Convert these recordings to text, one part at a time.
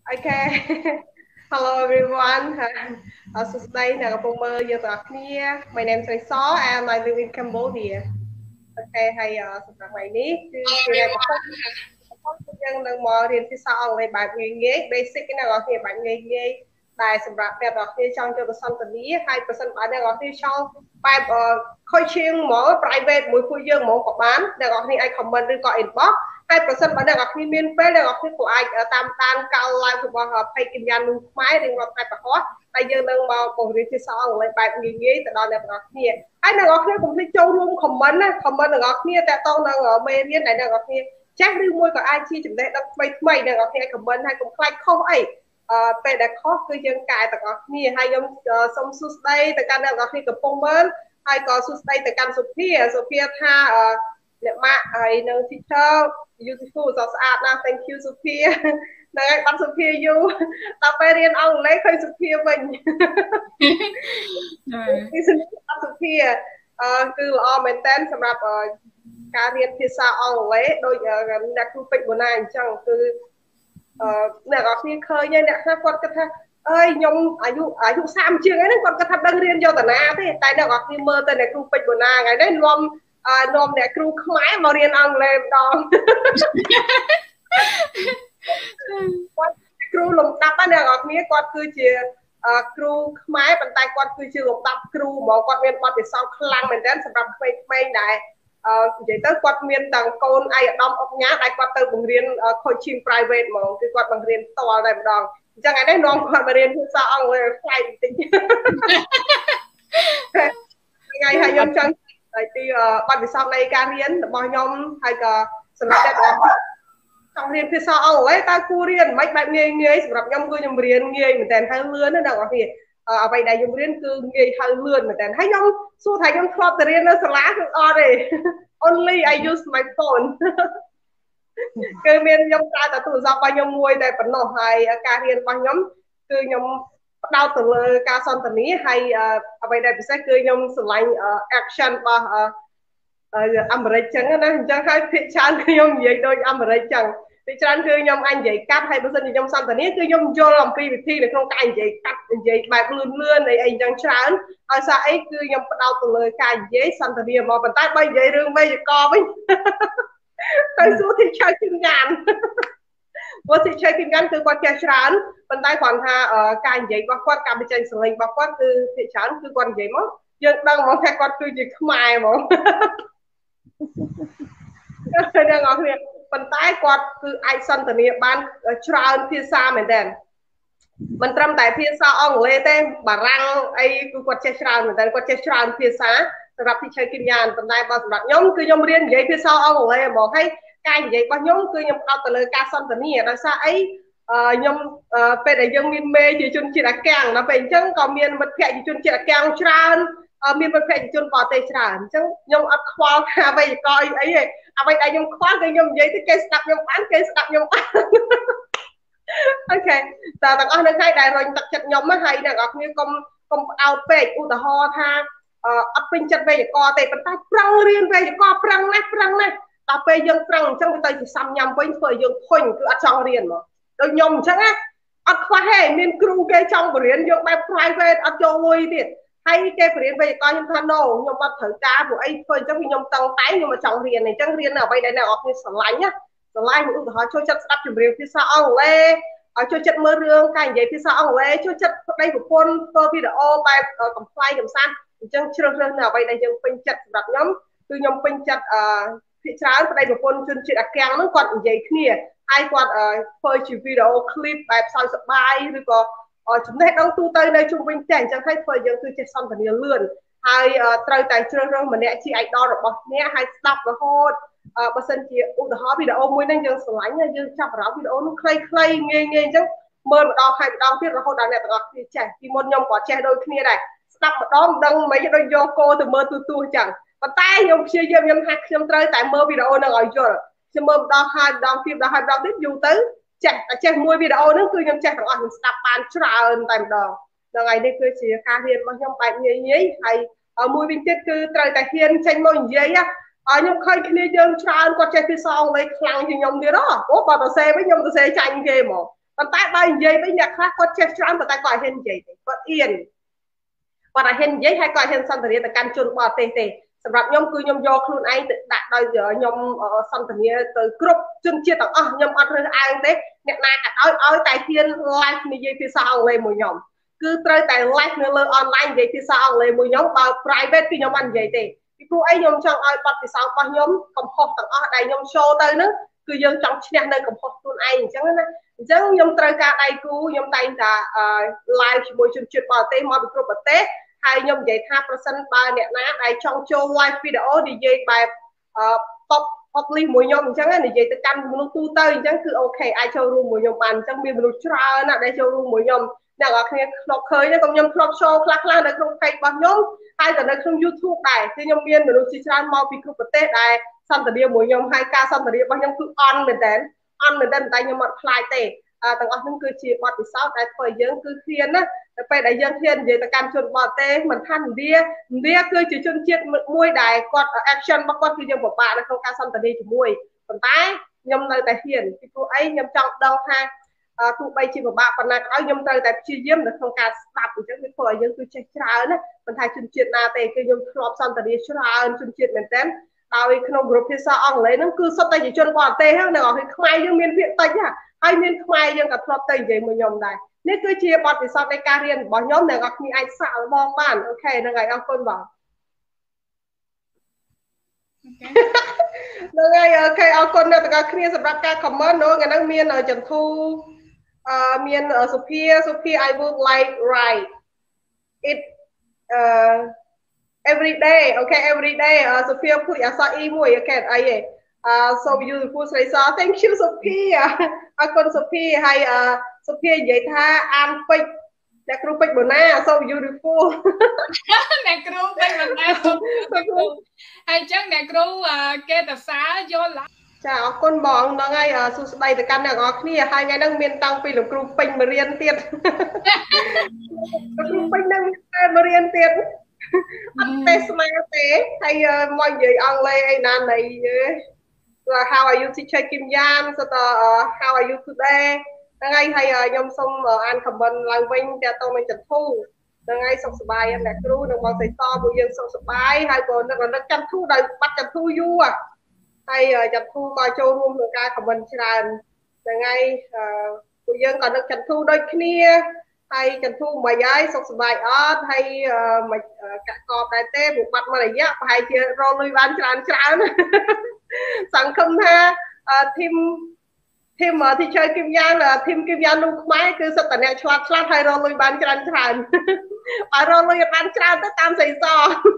Okay. Hello everyone. So today my name is Saw and I live in Cambodia. Okay, hay សម្រាប់ថ្ងៃនេះគឺជាថ្ងៃប្រហែលយើងនឹងមករៀនភាសាអង់គ្លេសបែបងាយៗ basic ណាបងប្អូនបែបងាយៗដែលសម្រាប់អ្នកនរគ្នាចង់ចូលទៅសន្ទនាហើយប្រសិនបើអ្នកនរគ្នាចង់បែបcoaching ហ្មង private មួយពួកយើងហ្មងក៏បានអ្នកនរគ្នាអាច comment ឬក៏ inbox ហើយប្រសិនបើអ្នកនរគ្នាមានពេលអ្នកនរគ្នាក៏អាចតាមដានកោ live របស់ page កញ្ញានុខ្មែររៀងរាល់ថ្ងៃប្រហោះតែយើងនឹងមកបង្រៀនភាសាអង់គ្លេសបែបងាយៗទៅដល់អ្នកនរគ្នាហើយអ្នកនរគ្នាកុំភ្លេចចូលរួម comment ណា comment អ្នកនរគ្នាតាក់ទងនឹងមេរៀនដែលអ្នកនរគ្នាចាស់ឬមួយក៏អាចជាចំណេះដឹងថ្មីអ្នកនរគ្នា comment ហើយកុំខ្លាចខុសអីពេលដែលខុសគឺយើងកែទាំងអស់គ្នាហើយខ្ញុំសូមសួស្ដីទៅកាន់អ្នកនរគ្នាកំពុងមើលហើយក៏សួស្ដីទៅកាន់សុភាថាអ្នកម៉ាក់ហើយនៅ teacher beautiful ស្អាតណាស់ thank you សុភានៅឲ្យបាត់សុភាយូរដល់ពេលរៀនអង់គ្លេសឃើញសុភាវិញគឺសុភាគឺល្អមែនតើសម្រាប់ការរៀនភាសាអង់គ្លេសដោយអ្នកគ្រូពេជ្របូណាអញ្ចឹងគឺអ្នកនរគ្នាឃើញអ្នកខ្លះគាត់គិតថាអើយខ្ញុំអាយុ30ជាងហ្នឹងគាត់គិតថាដឹងរៀនយកតាណាទេតែអ្នកនរគ្នាមើលទៅអ្នកគ្រូពេជ្របូណាថ្ងៃនេះនាំអ្នកគ្រូខ្មែរមករៀនអង់គ្លេសម្ដងគាត់គ្រូលំដាប់ណាអ្នកនរគ្នាគាត់គឺជាគ្រូខ្មែរប៉ុន្តែគាត់គឺជាលំដាប់គ្រូហ្មងគាត់មានបទពិសោធន៍ខ្លាំងមែនទែនសម្រាប់ក្មេងៗដែលនិយាយទៅគាត់មានទាំងកូនឯកឧត្តមអុកញ៉ាដែលគាត់ទៅបង្រៀន coaching private ហ្មងគឺគាត់បង្រៀនផ្ទាល់តែម្ដងអញ្ចឹងឯនេះនាំគាត់មករៀនភាសាអង់គ្លេសខ្លាំងបន្តិចថ្ងៃហើយខ្ញុំចង់តែពីបទពិសោធន៍នៃការរៀនរបស់ខ្ញុំហើយក៏សម្រាប់អ្នកទាំងអស់ចង់រៀនភាសាអង់គ្លេសតើគួររៀនមិនបែបងាយសម្រាប់ខ្ញុំគឺខ្ញុំរៀនងាយមែនតើហើយលឿនណាអ្នកនរគ្នាអ្វីដែលខ្ញុំរៀនគឺងាយហើយលឿនមែនតើហើយខ្ញុំសួរថាខ្ញុំធ្លាប់ទៅរៀននៅសាលាគឺអត់ទេ only I use my phone គឺមានខ្ញុំប្រើតែទូរស័ព្ទរបស់ខ្ញុំមួយតែប៉ុណ្ណោះហើយការរៀនរបស់ខ្ញុំគឺខ្ញុំផ្ដោតទៅលើការសន្ទនាហើយអ្វីដែលពិសេសគឺខ្ញុំស្រឡាញ់ action របស់អាមេរិកចឹងណាអញ្ចឹងហើយភាគច្រើនខ្ញុំនិយាយដូចអាមេរិកចឹងភាគច្រើនគឺខ្ញុំអាចនិយាយកាត់ហើយបើសិនជាខ្ញុំសន្ទនាគឺខ្ញុំយល់អំពីវិធីនៅក្នុងការនិយាយកាត់និយាយបែបលឿនអីអញ្ចឹងច្រើនហើយសារអីគឺខ្ញុំផ្ដោតទៅលើការនិយាយសន្ទនាមកប៉ុន្តែបើនិយាយរឿងវេយ្យាករណ៍វិញទៅសួរ teacher គឹមយ៉ានព្រោះ teacher គឹមយ៉ានគឺគាត់ចេះច្រើនប៉ុន្តែគ្រាន់ថាការនិយាយរបស់គាត់ការបញ្ចេញសម្លេងរបស់គាត់គឺភាគច្រើនគឺគាត់និយាយមកយើងដឹងហ្មងថាគាត់គឺជាខ្មែរហ្មងហ្នឹងអរគ្នាប៉ុន្តែគាត់គឺអាចសន្ទនាបានច្រើនភាសាមែនតើមិនត្រឹមតែភាសាអង់គ្លេសទេបារាំងអីគឺគាត់ចេះច្រើនមែនតើគាត់ចេះច្រើនភាសាសម្រាប់ teacher គឹមយ៉ានប៉ុន្តែបើសម្រាប់ខ្ញុំគឺខ្ញុំរៀននិយាយភាសាអង់គ្លេសហ្មងហើយការនិយាយរបស់ខ្ញុំគឺខ្ញុំផ្ដោតទៅលើការសន្ទនាដោយសារអីខ្ញុំពេលដែលយើងមានមេជាជនជាតិអាកាំងដល់ពេលអញ្ចឹងក៏មានមិត្តភ័ក្តិជាជនជាតិអាកាំងច្រើនមានមិត្តភ័ក្តិជនបរទេសច្រើនអញ្ចឹងខ្ញុំអត់ខ្វល់ថាវេយ្យាករណ៍អីទេអ្វីដែលខ្ញុំខ្វល់គឺខ្ញុំនិយាយទៅគេស្ដាប់ខ្ញុំបានគេស្ដាប់ខ្ញុំបានអូខេតើទាំងអស់នៅថ្ងៃដែលរញទឹកចិត្តខ្ញុំហើយអ្នកនរគ្នាកុំផ្ដោតពេកឧទាហរណ៍ថាអត់ពេញចិត្តវេយ្យាករណ៍ទេប៉ុន្តែប្រឹងរៀនវេយ្យាករណ៍ប្រឹងណាស់ដល់ពេលយើងប្រឹងអញ្ចឹងវាទៅជាសាំញ៉ាំវិញធ្វើឲ្យយើងធុញគឺអត់ចង់រៀនមកដូចខ្ញុំអញ្ចឹងណាអត់ខ្វះទេមានគ្រូគេចង់បរៀនយកបែប private អត់យកលុយទៀតហើយគេបរៀនវេយ្យាករណ៍ខ្ញុំថា no ខ្ញុំអត់ត្រូវការព្រោះអីធ្វើអញ្ចឹងខ្ញុំតឹងតែខ្ញុំមិនចង់រៀនអញ្ចឹងរៀននៅអ្វីដែលអ្នកនរគ្នាស្រឡាញ់ណាស្រឡាញ់ឧទាហរណ៍ចូលចិត្តស្ដាប់ចម្រៀងភាសាអង់គ្លេសចូលចិត្តមើលរឿងការនិយាយភាសាអង់គ្លេសចូលចិត្តប្តីប្រពន្ធធ្វើវីដេអូបែបកំ pl ៃកំសាន្តអញ្ចឹងជ្រើសរើសនៅអ្វីដែលយើងពេញចិត្តសម្រាប់ខ្ញុំគឺខ្ញុំពេញចិត្តភាគច្រើនប្តីប្រពន្ធជនជាតិអាកាំងហ្នឹងគាត់និយាយគ្នាហើយគាត់ធ្វើជាវីដេអូ clip បែបសើចសប្បាយឬក៏ចំណេះដឹងទូទៅនៅជុំវិញផ្ទះអញ្ចឹងហើយធ្វើយើងគឺចេះសន្ទនាលឿនហើយត្រូវតែជ្រើសរើសម្នាក់ជា idol របស់អ្នកហើយស្ដាប់រហូតបើសិនជាឧទាហរណ៍វីដេអូមួយហ្នឹងយើងស្រឡាញ់យើងចាប់អារម្មណ៍វីដេអូនោះខ្លីៗងាយអញ្ចឹងមើលម្ដងហើយម្ដងទៀតរហូតដល់អ្នកទាំងអស់គ្នាចេះពីមុនខ្ញុំក៏ចេះដូចគ្នាដែរស្ដាប់ម្ដងដឹងមិនដូចយកគោទៅមើលទូអញ្ចឹងប៉ុន្តែខ្ញុំព្យាយាមខ្ញុំថាខ្ញុំត្រូវតែមើលវីដេអូហ្នឹងឲ្យយល់ខ្ញុំមើលម្ដងហើយម្ដងទៀតម្ដងហើយម្ដងទៀតយូរទៅចេះមួយវីដេអូហ្នឹងគឺខ្ញុំចេះទាំងអស់ខ្ញុំស្ដាប់បានច្រើនតែម្ដងថ្ងៃនេះគឺជាការរៀនរបស់ខ្ញុំបែបងាយហើយមួយវិញទៀតគឺត្រូវតែហ៊ានចេញមកនិយាយខ្ញុំឃើញគ្នាយើងច្រើនគាត់ចេះភាសាអង់គ្លេសខ្លាំងជាងខ្ញុំទៀតអូបើសរសេរវិញខ្ញុំសរសេរចាញ់គេហ្មងប៉ុន្តែបើនិយាយវិញអ្នកខ្លះគាត់ចេះច្រើនប៉ុន្តែគាត់អត់ហ៊ាននិយាយទេគាត់អៀនគាត់អត់ហ៊ាននិយាយហើយគាត់ហ៊ានសន្ទនាទៅកាន់ជនបរទេសទេសម្រាប់ខ្ញុំគឺខ្ញុំយកខ្លួនឯងទៅដាក់ដោយខ្ញុំសន្ទនាទៅគ្រប់ជនជាតិទាំងអស់ខ្ញុំអត់រើសអើងទេអ្នកណាក៏ឲ្យតែហ៊ាន live និយាយភាសាអង់គ្លេសមួយខ្ញុំគឺត្រូវតែ live នៅលើ online និយាយភាសាអង់គ្លេសមួយខ្ញុំបើ private គឺខ្ញុំអត់និយាយទេពីព្រោះអីខ្ញុំចង់ឲ្យបទពិសោធន៍របស់ខ្ញុំកំហុសទាំងអស់ដែលខ្ញុំ show ទៅហ្នឹងគឺយើងចង់ឈ្នះនៅកំហុសខ្លួនឯងអញ្ចឹងណាអញ្ចឹងខ្ញុំត្រូវការដៃគូខ្ញុំតែងតែ live ជាមួយជនជាតិបរទេសមកពីគ្រប់ប្រទេសហើយខ្ញុំនិយាយថាប្រសិនបើអ្នកណាដែលចង់ចូល live video និយាយបែប public មួយខ្ញុំអញ្ចឹងនិយាយទៅកាន់មនុស្សទូទៅអញ្ចឹងគឺអូខេអាចចូលរួមមួយខ្ញុំបានអញ្ចឹងមានមនុស្សច្រើនណាស់ដែលចូលរួមមួយខ្ញុំអ្នកនរគ្នាធ្លាប់ឃើញទេក៏ខ្ញុំធ្លាប់ show ខ្លះៗនៅក្នុង page របស់ខ្ញុំហើយក៏នៅក្នុង YouTube ដែរគឺខ្ញុំមានមនុស្សជាច្រើនមកពីគ្រប់ប្រទេសដែលសន្ទនាមួយខ្ញុំហើយការសន្ទនារបស់ខ្ញុំគឺអន់មែនតើតែខ្ញុំអត់ខ្លាចទេទាំងអស់ហ្នឹងគឺជាបទពិសោធន៍ដែលធ្វើឲ្យយើងគឺហ៊ានណាតែពេលដែលយើងហ៊ាននិយាយទៅកាន់ជនបរទេសមិនថាឥណ្ឌាគឺជាជនជាតិមួយដែលគាត់ action របស់គាត់គឺយើងពិបាកនៅក្នុងការសន្ទនាជាមួយប៉ុន្តែខ្ញុំនៅតែហ៊ានពីព្រោះអីខ្ញុំចង់ដឹងថាទោះបីជាពិបាកប៉ុណ្ណាក៏ដោយខ្ញុំត្រូវតែព្យាយាមនៅក្នុងការស្ដាប់អញ្ចឹងវាធ្វើឲ្យយើងគឺចេះច្រើនណាមិនថាជនជាតិណាទេគឺខ្ញុំធ្លាប់សន្ទនាច្រើនជនជាតិមែនទែនដោយក្នុងក្រុមភាសាអង់គ្លេសហ្នឹងគឺសុទ្ធតែជាជនបរទេសហ្នឹងអ្នកនរខ្មែរយើងមានភាគតិចហើយមានខ្មែរយើងក៏ធ្លាប់ទៅនិយាយមួយខ្ញុំដែរនេះគឺជាបទពិសោធន៍នៃការរៀនរបស់ខ្ញុំអ្នកនរគ្នាអាចសាកល្បងបានអូខេហ្នឹងហើយអរគុណបងហ្នឹងហើយអូខេអរគុណអ្នកទាំងអស់គ្នាសម្រាប់ការ comment នោះថ្ងៃហ្នឹងមានចន្ទូមានសុភា I would like write it every day okay every day សុភាព្រួយអក្សរ e មួយអូខេអីទេso beautiful ស្រីស thank you សុភាអរគុណសុភាហើយសុភានិយាយថាអានពេជ្រអ្នកគ្រូពេជ្របូណា so beautiful អ្នកគ្រូពេជ្របូណាហើយអញ្ចឹងអ្នកគ្រូគេតសាយល់ឡាចាអរគុណបងហ្នឹងហើយសួស្ដីទៅកាន់អ្នកនរគ្នាហើយថ្ងៃហ្នឹងមានតាំងពីលោកគ្រូពេញមករៀនទៀតលោកគ្រូពេញហ្នឹងមករៀនទៀតអត់ទេស្មានទេហើយមកនិយាយអង់គ្លេសអីណានៃ how are you teacher Kim Yan so how are you today ហ្នឹងហើយខ្ញុំសូមអាន comment ឡើងវិញតាក់ទងនឹងចន្ទូហ្នឹងហើយសុខសប្បាយអ្នកគ្រូនិងបងស្រីសពួកយើងសុខសប្បាយហើយក៏នឹកចន្ទូដោយបាត់ចន្ទូយូរហើយចន្ទូមកចូលរួមក្នុងការ comment ច្រើនហ្នឹងហើយពួកយើងក៏នឹកចន្ទូដូចគ្នាហើយចន្ទូមិនហើយសុខសប្បាយអត់ហើយមិនកាក់កបដែរទេព្រោះបាត់មួយរយៈប្រហែលជារកលុយបានច្រើនសង្ឃឹមថាធីមទីជួយគឹមយ៉ាងធីមគឹមយ៉ាងនោះខ្មែរគឺសិតតអ្នកឆ្លាតហើយរកលុយបានច្រើនបើរកលុយបានច្រើនទៅតាមស្រីស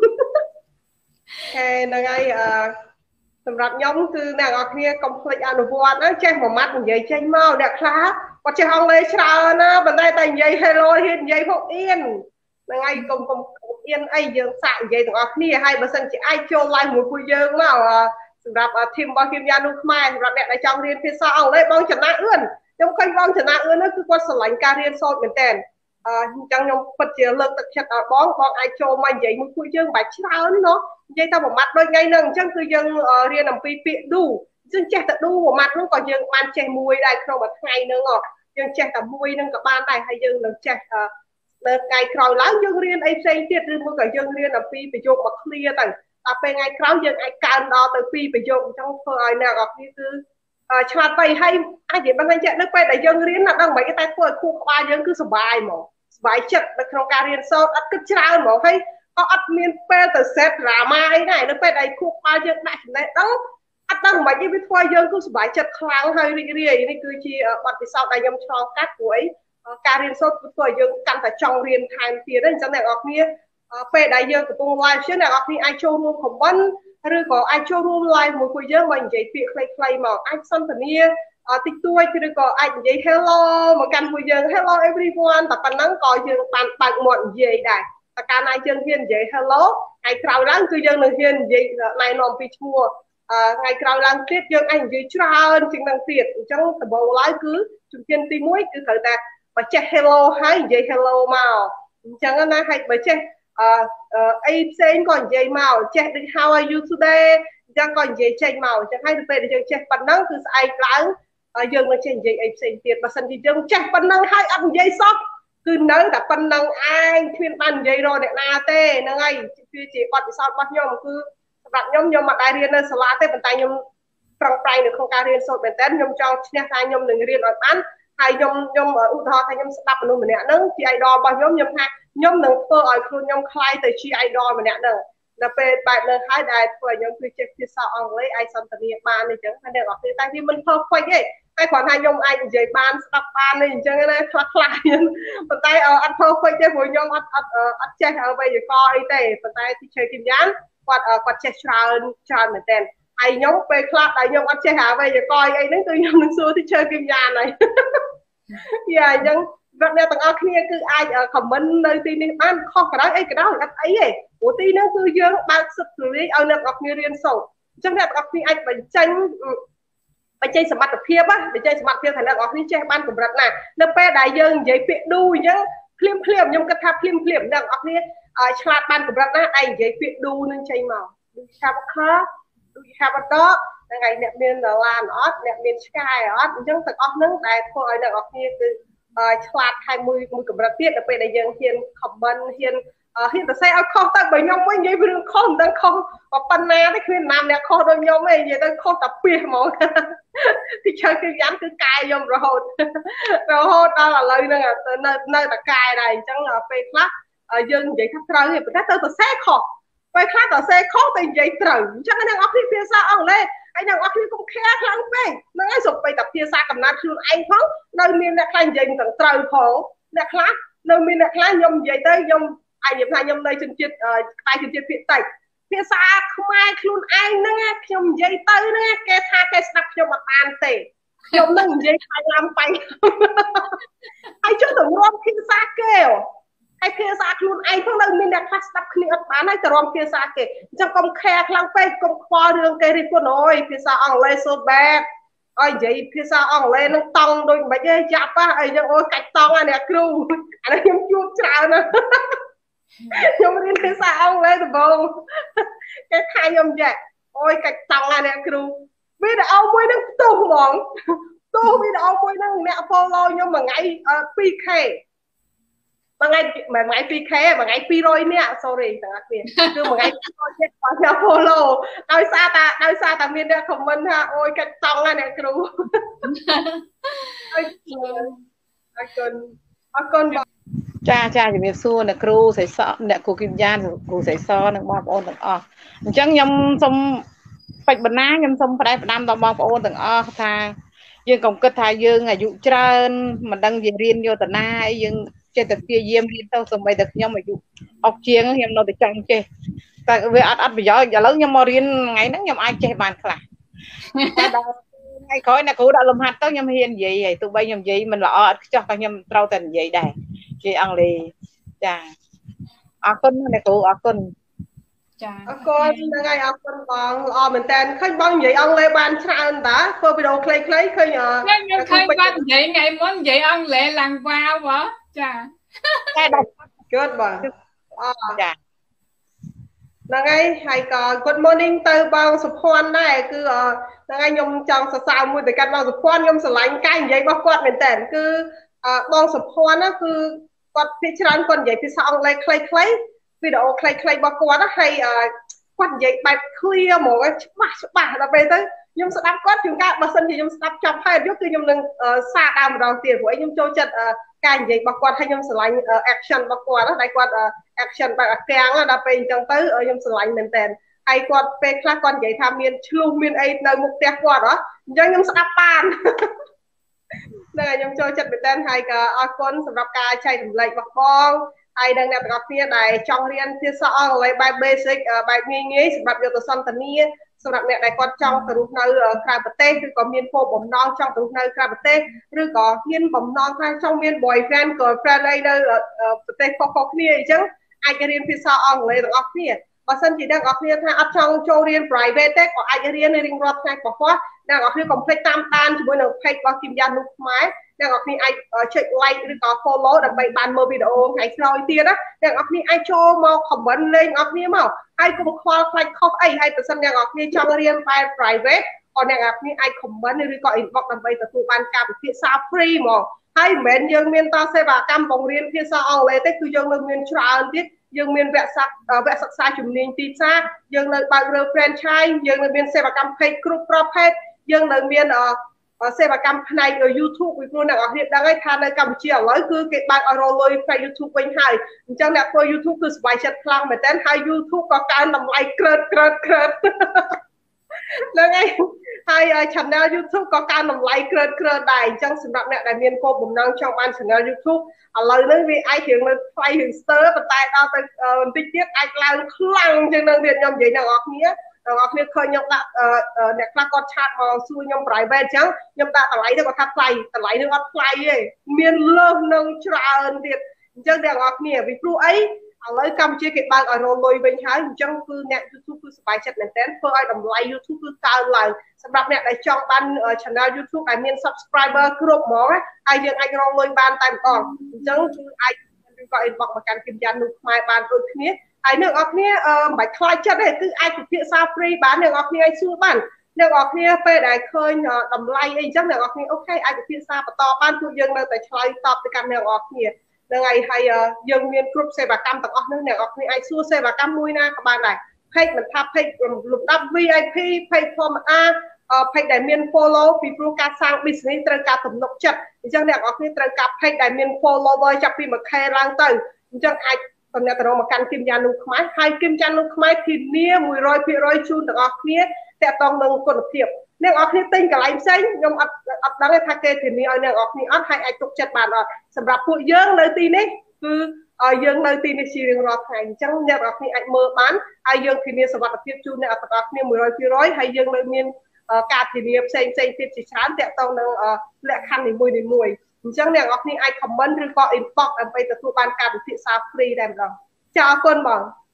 ហ្នឹងហើយសម្រាប់ខ្ញុំគឺអ្នកនរគ្នាកុំភ្លេចអនុវត្តណាចេះមួយម៉ាត់និយាយចេញមកអ្នកខ្លះគាត់ចេះអង់គ្លេសច្រើនណាប៉ុន្តែតែនិយាយ hello ហ៊ាននិយាយផងអៀនហ្នឹងហើយកុំអៀនអីយើងសាកនិយាយទាំងអស់គ្នាហើយបើសិនជាអាចចូល live មួយពួកយើងមកសម្រាប់ធីមរបស់គឹមយ៉ាងនោះខ្មែរសម្រាប់អ្នកដែលចង់រៀនភាសាអង់គ្លេសបងចំណាអឿនខ្ញុំឃើញបងចំណាអឿនហ្នឹងគឺគាត់ស្រឡាញ់ការរៀនសូត្រមែនតើអញ្ចឹងខ្ញុំពិតជាលើកទឹកចិត្តដល់បងអាចចូលមកនិយាយមួយពួកយើងបាច់ច្រើនណោះនិយាយតែមួយម៉ាត់ដូចថ្ងៃហ្នឹងអញ្ចឹងគឺយើងរៀនអំពីពាក្យ do អញ្ចឹងចេះតែ do មួយម៉ាត់ហ្នឹងក៏យើងបានចេះមួយដែរក្នុងមួយថ្ងៃហ្នឹងយើងចេះតែមួយហ្នឹងក៏បានដែរហើយយើងនឹងចេះនៅថ្ងៃក្រោយឡើងយើងរៀនអីផ្សេងទៀតឬមួយក៏យើងរៀនអំពីប្រយោគមក clear ទៅដល់ពេលថ្ងៃក្រោយយើងអាចកើនដល់ទៅ2ប្រយោគអញ្ចឹងធ្វើឲ្យអ្នកនរគ្នាគឺឆ្លាតទៅហើយអាចនិយាយបានចាក់នៅពេលដែលយើងរៀនណាដឹងមិនគេតែធ្វើឲ្យខួរក្បាលយើងគឺសុបាយហ្មងសុបាយចិត្តនៅក្នុងការរៀនសូត្រអត់គិតច្រើនហ្មងហើយក៏អត់មានពេលទៅ set drama អីដែរនៅពេលដែលខួរក្បាលយើងដាក់ចំណេះដឹងអត់ដឹងមិនទេវាធ្វើឲ្យយើងគឺសុបាយចិត្តខ្លាំងហើយរីករាយនេះគឺជាបទពិសោធន៍ដែលខ្ញុំឆ្លងកាត់ព្រោះការរៀនសូត្រគឺធ្វើឲ្យយើងកាន់តែចង់រៀនថែមទៀតអញ្ចឹងអ្នកនរគ្នាពេលដែលយើងកំពុង live ជាអ្នកនរគ្នាអាចចូលរួម comment ឬក៏អាចចូលរួម live មួយពួកយើងមកនិយាយពាក្យខ្លីៗមកអាចសន្ទនាតិចតួចឬក៏អាចនិយាយ hello មកកាន់ពួកយើង hello everyone តែប៉ុណ្ណឹងក៏យើងបានបើកមាត់និយាយដែរតែកាលណាយើងហ៊ាននិយាយ hello ថ្ងៃក្រោយឡើងគឺយើងនឹងហ៊ាននិយាយណែនាំពីឈ្មោះថ្ងៃក្រោយឡើងទៀតយើងអាចនិយាយច្រើនជាងនឹងទៀតអញ្ចឹងដំបូងឡើយគឺជំហានទី1គឺត្រូវតែបើចេះ hello ហើយនិយាយ hello មកអញ្ចឹងណាហើយបើចេះអីផ្សេងក៏និយាយមកចេះដូច how are you today អញ្ចឹងក៏និយាយចេញមកអញ្ចឹងហើយទៅពេលដែលយើងចេះប៉ុណ្ណឹងគឺស្អែកឡើងយើងនឹងចេះនិយាយអីផ្សេងទៀតបើសិនជាយើងចេះប៉ុណ្ណឹងហើយអត់និយាយសោះគឺនៅតែប៉ុណ្ណឹងឯងគ្មានបាននិយាយរកអ្នកណាទេហ្នឹងហើយវាជាបទពិសោធន៍របស់ខ្ញុំគឺសម្រាប់ខ្ញុំមិនដែលរៀននៅសាលាទេប៉ុន្តែខ្ញុំប្រឹងប្រែងនៅក្នុងការរៀនសូត្រមែនតើខ្ញុំចង់ឈ្នះថាខ្ញុំនឹងរៀនឲ្យបានហើយខ្ញុំឧទាហរណ៍ថាខ្ញុំស្ដាប់មនុស្សម្នាក់ហ្នឹងជា idol របស់ខ្ញុំថាខ្ញុំនឹងធ្វើឲ្យខ្លួនខ្ញុំខ្លាយទៅជា idol ម្នាក់ហ្នឹងដល់ពេលបែបនឹងហើយដែលធ្វើឲ្យខ្ញុំគឺចេះភាសាអង់គ្លេសអាចសន្ទនាបានអញ្ចឹងហើយអ្នកនរគ្នាតែវាមិន perfect ទេតែគ្រាន់តែខ្ញុំអាចនិយាយបានស្ដាប់បានអញ្ចឹងណាខ្លះប៉ុន្តែអត់ perfect ទេព្រោះខ្ញុំអត់ចេះវេយ្យាករណ៍អីទេប៉ុន្តែទីជ័យគីមយ៉ាងគាត់ចេះច្រើនមែនតើហើយខ្ញុំពេលខ្លះដែលខ្ញុំអត់ចេះវេយ្យាករណ៍អីហ្នឹងគឺខ្ញុំនឹងសួរទីជ័យគីមយ៉ាងហើយយ៉ាអញ្ចឹងអ្នកទាំងអស់គ្នាគឺអាច comment នៅទីនេះបានខុសក៏ដោយអីក៏ដោយអត់អីទេព្រោះទីហ្នឹងគឺយើងបើកសិទ្ធិរីឲ្យអ្នកទាំងអស់គ្នារៀនសូត្រអញ្ចឹងអ្នកទាំងអស់គ្នាអាចបញ្ចេញសមត្ថភាពថាអ្នកទាំងអស់គ្នាចេះបានកម្រិតណានៅពេលដែលយើងនិយាយពាក្យឌូអញ្ចឹងភ្លាមខ្ញុំគិតថាភ្លាមអ្នកទាំងអស់គ្នាឆ្លាតបានកម្រិតណាឯងនិយាយពាក្យឌូនឹងចេញមក Do you have a car? Do you have a dog? ហ្នឹងហើយអ្នកមានឡានអត់អ្នកមានឆ្កែអត់អញ្ចឹងទាំងអស់ហ្នឹងដែលធ្វើឲ្យអ្នកទាំងអស់គ្នាគឺឆ្លាតថែមមួយកម្រិតទៀតដល់ពេលដែលយើងហ៊ាន comment ហ៊ានទៅសេឲ្យខុសទៅបើខ្ញុំវិញនិយាយរឿងខុសមិនដឹងខុសប៉ុណ្ណាទេគ្មានណាម្នាក់ខុសដូចខ្ញុំទេនិយាយទៅខុសតែពីហ្មងទីជើគឺយ៉ាងគឺកែខ្ញុំរហូតដល់ឥឡូវហ្នឹងនៅតែកែដែរអញ្ចឹងពេលខ្លះយើងនិយាយថាត្រូវទេប៉ុន្តែទៅសរសេរខុសពេលខ្លះសរសេរខុសទៅនិយាយត្រូវអញ្ចឹងអ្នកនរគ្នាភាសាអង់គ្លេសហើយអ្នកនរគ្នាកុំខែខ្លាំងពេកហ្នឹងហើយសូម្បីតែភាសាកំណត់ខ្លួនឯងផងនៅមានអ្នកខ្លះនិយាយទាំងត្រូវផងអ្នកខ្លះនៅមានអ្នកខ្លះខ្ញុំនិយាយទៅខ្ញុំអាចនិយាយថាខ្ញុំនៅជនជាតិក្បែរជនជាតិភាគតិចភាសាខ្មែរខ្លួនឯងហ្នឹងខ្ញុំនិយាយទៅហ្នឹងគេថាគេស្ដាប់ខ្ញុំអត់បានទេខ្ញុំនឹងនិយាយខ្លាំងឡើងហើយចុះទៅរួមភាសាគេហើយភាសាខ្លួនឯងផងនៅមានអ្នកខ្លះស្ដាប់គ្នាអត់បានហើយទៅរួមភាសាគេអញ្ចឹងកុំខែខ្លាំងពេកកុំខ្វល់រឿងគេរិះគន់អូយភាសាអង់គ្លេស so bad អើយនិយាយភាសាអង់គ្លេសនឹងតង់ដូចមិនទេចាប់អីអញ្ចឹងអូយកាច់តង់អ្នកគ្រូអានេះខ្ញុំជួបច្រើនណាស់ខ្ញុំរៀនភាសាអង់គ្លេសដំបូងគេថាខ្ញុំចេះអូយកាច់តង់អ្នកគ្រូវីដេអូមួយហ្នឹងផ្ទុះហ្មងផ្ទុះវីដេអូមួយហ្នឹងអ្នក follow ខ្ញុំមួយថ្ងៃ 2k មួយថ្ងៃមិនថ្ងៃ 2k មួយថ្ងៃ200នាក់ sorry ទាំងអស់គ្នាគឺមួយថ្ងៃ200នាក់បងខ្ញុំ follow ដោយសារតែមានអ្នក comment ថាអូយកាច់តង់អ្នកគ្រូអរគុណចាជំរាបសួរអ្នកគ្រូស្រីសអ្នកគ្រូគីមយ៉ានគ្រូស្រីសនិងបងប្អូនទាំងអស់អញ្ចឹងខ្ញុំសូមពេចបណ្ណាខ្ញុំសូមផ្ដែផ្ដាំដល់បងប្អូនទាំងអស់ថាយើងកុំគិតថាយើងអាយុច្រើនមិនដឹងយើងរៀនយកតាណាអីយើងចេះតែព្យាយាមរៀនទៅសូម្បីតែខ្ញុំអាយុអុកជាងខ្ញុំនៅតែចង់ចេះតែវាអត់ប្រយោជន៍ឥឡូវខ្ញុំមករៀនថ្ងៃហ្នឹងខ្ញុំអាចចេះបានខ្លះតែដល់ថ្ងៃក្រោយអ្នកគ្រូដាក់លំហាត់ទៅខ្ញុំហ៊ាននិយាយហើយទោះបីខ្ញុំនិយាយមិនល្អអត់ខ្ចោះតែខ្ញុំត្រូវតែនិយាយដែរជាអង់គ្លេសចាអរគុណអ្នកគ្រូអរគុណចាអរគុណហ្នឹងហើយអរគុណបងល្អមែនតើឃើញបងនិយាយអង់គ្លេសបានច្រើនតាធ្វើវីដេអូខ្លីៗឃើញខ្ញុំឃើញបាននិយាយថ្ងៃមុននិយាយអង់គ្លេសឡើងវ៉ាវចាតែដល់good បងចាហ្នឹងហើយក៏ good morning ទៅបងសុភ័ណ្ឌដែរគឺហ្នឹងហើយខ្ញុំចង់សរសើរមួយទៅកាន់បងសុភ័ណ្ឌខ្ញុំស្រឡាញ់ការនិយាយរបស់គាត់មែនតើគឺបងសុភ័ណ្ឌណាគឺគាត់ភាគច្រើនគាត់និយាយភាសាអង់គ្លេសខ្លីៗវីដេអូខ្លីៗរបស់គាត់ហើយគាត់និយាយបែប clear ហ្មងច្បាស់ដល់ពេលទៅខ្ញុំស្ដាប់គាត់ជួនកាលបើសិនជាខ្ញុំស្ដាប់ចប់ហើយយកគឺខ្ញុំនឹងសារដើមម្ដងទៀតព្រោះខ្ញុំចូលចិត្តការនិយាយរបស់គាត់ហើយខ្ញុំស្រឡាញ់ action របស់គាត់ដែលគាត់ action បែបអាកាំងដល់ពេលអញ្ចឹងទៅខ្ញុំស្រឡាញ់មែនតើហើយគាត់ពេលខ្លះគាត់និយាយថាមានឆ្លុះមានអីនៅមុខផ្ទះគាត់អញ្ចឹងខ្ញុំស្ដាប់បានហ្នឹងហើយខ្ញុំចូលចិត្តមែនតើហើយក៏អរគុណសម្រាប់ការចែករំលែករបស់បងហើយដល់អ្នកទាំងអស់គ្នាដែលចង់រៀនភាសាអង់គ្លេសបែប basic បែបងាយសម្រាប់យកទៅសន្ទនាសម្រាប់អ្នកដែលគាត់ចង់ទៅរស់នៅក្រៅប្រទេសឬក៏មានគោលបំណងចង់ទៅរស់នៅក្រៅប្រទេសឬក៏មានបំណងថាចង់មាន boyfriend girlfriend អីនៅប្រទេសខុសៗគ្នាអញ្ចឹងអាចរៀនភាសាអង់គ្លេសទាំងអស់គ្នាបើសិនជាអ្នកទាំងអស់គ្នាថាអត់ចង់ចូលរៀន private ទេក៏អាចរៀនរៀងរាល់ថ្ងៃប៉ុណ្ណោះអ្នកទាំងអស់គ្នាកុំភ្លេចតាមដានជាមួយនឹង page របស់គីមយ៉ាននោះខ្មែរអ្នកទាំងអស់គ្នាអាចចុច like ឬក៏ follow ដើម្បីបានមើលវីដេអូថ្ងៃក្រោយទៀតណាអ្នកទាំងអស់គ្នាអាចចូលមក comment លេងអ្នកទាំងអស់គ្នាមកហើយកុំខ្វល់ខ្លាចខុសអីហើយបើសិនអ្នកទាំងអស់គ្នាចង់រៀនបែប private អ្នកអានេះអាច comment ឬក៏ inbox ដើម្បីទទួលបានការពិភាក្សា free ហ្មងហើយមិនមែនយើងមានតសេវាកម្មបង្រៀនភាសាអង់គ្លេសទេគឺយើងនៅមានច្រើនទៀតយើងមានវគ្គសិក្សាជំនាញទីផ្សារយើងនៅបើករើ franchise យើងនៅមានសេវាកម្ម page គ្រប់ប្រភេទយើងនៅមានសេវាកម្មផ្នែក YouTube ពីព្រោះអ្នកនរគ្នាដឹងហើយថានៅកម្ពុជាឥឡូវគឺគេបើកឲ្យរកលុយផ្នែក YouTube វិញហើយអញ្ចឹងអ្នកធ្វើ YouTube គឺសប្បាយចិត្តខ្លាំងមែនតើហើយ YouTube ក៏កើនតម្លៃក្រើតហ្នឹងហើយ channel YouTube ក៏កើនតម្លៃក្រើតដែរអញ្ចឹងសម្រាប់អ្នកដែលមានគោលបំណងចង់បាន channel YouTube ឥឡូវនេះវាអាចរៀងនៅថ្លៃរៀងស្ទើរប៉ុន្តែដល់ទៅបន្តិចទៀតអាចឡើងខ្លាំងជាងនឹងទៀតខ្ញុំនិយាយដល់អ្នកនរគ្នាឃើញខ្ញុំដាក់អ្នកខ្លះគាត់ឆាតមកសួរខ្ញុំ private អញ្ចឹងខ្ញុំដាក់តម្លៃទៅគាត់ថាថ្លៃតម្លៃនឹងអត់ថ្លៃទេមានលើសនឹងច្រើនទៀតអញ្ចឹងអ្នកនរគ្នាពីព្រោះអីឥឡូវកម្ពុជាគេបើកឲ្យរកលុយវិញហើយអញ្ចឹងគឺអ្នក YouTube គឺសប្បាយចិត្តមែនទែនធ្វើឲ្យតម្លៃ YouTube គឺកើនឡើងសម្រាប់អ្នកដែលចង់បាន channel YouTube ដែលមាន subscriber គ្រប់ហ្មងហើយយើងអាចរកលុយបានតែម្ដងអញ្ចឹងគឺអាចឬក៏ inbox មកកាន់គឹមយ៉ាននោះខ្មែរបានដូចគ្នាហើយអ្នកនរគ្នាមិនបាច់ខ្លាចចិត្តទេគឺអាចពិភាក្សា free បានអ្នកនរគ្នាអាចសួរបានអ្នកនរគ្នាពេលដែលឃើញតម្លៃអីចឹងអ្នកនរគ្នាអូខេអាចពិភាក្សាបន្តបានព្រោះយើងនៅតែឆ្លើយតបទៅកាន់អ្នកនរគ្នាហ្នឹងហើយយើងមានគ្រប់សេវាកម្មទាំងអស់ហ្នឹងអ្នកនរគ្នាអាចសួរសេវាកម្មមួយណាក៏បានដែរ page មិនថា page លំដាប់ VIP page ធម្មតា page ដែលមាន follow ពីព្រោះការសាង business ត្រូវការទំនុកចិត្តអញ្ចឹងអ្នកនរគ្នាត្រូវការ page ដែលមាន follower ចាប់ពី 1k ឡើងទៅអញ្ចឹងអាចតំណាក់ទៅមកកាន់គឹមយ៉ាននោះខ្មែរហើយគឹមយ៉ាននោះខ្មែរធានា 100% ជូនទាំងអស់គ្នាតកតងនឹងគុណភាពអ្នកនរគ្នាទិញកន្លែងផ្សេងខ្ញុំអត់ដឹងថាគេធានាឲ្យអ្នកនរគ្នាអត់ហើយអាចទុកចិត្តបានអត់សម្រាប់ពួកយើងនៅទីនេះគឺយើងនៅទីនេះជារៀងរាល់ថ្ងៃអញ្ចឹងអ្នកនរគ្នាអាចមើលបានហើយយើងធានាសុវត្ថិភាពជូនអ្នកទាំងអស់គ្នា 100% ហើយយើងនៅមានការធានាផ្សេងទៀតជាច្រើនតកតងនឹងលក្ខខណ្ឌនីមួយអញ្ចឹងអ្នកនរគ្នាអាច comment ឬក៏ inbox ដើម្បីទទួលបានការពិភាក្សា free តែម្ដងចាអរគុណបង